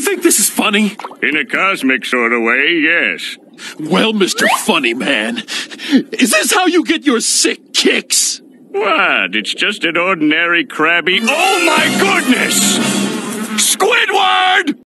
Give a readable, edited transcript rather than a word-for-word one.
think this is funny? In a cosmic sort of way, yes. Well, Mr. Funny Man, is this how you get your sick kicks? What? It's just an ordinary crabby... Oh my goodness! Squidward!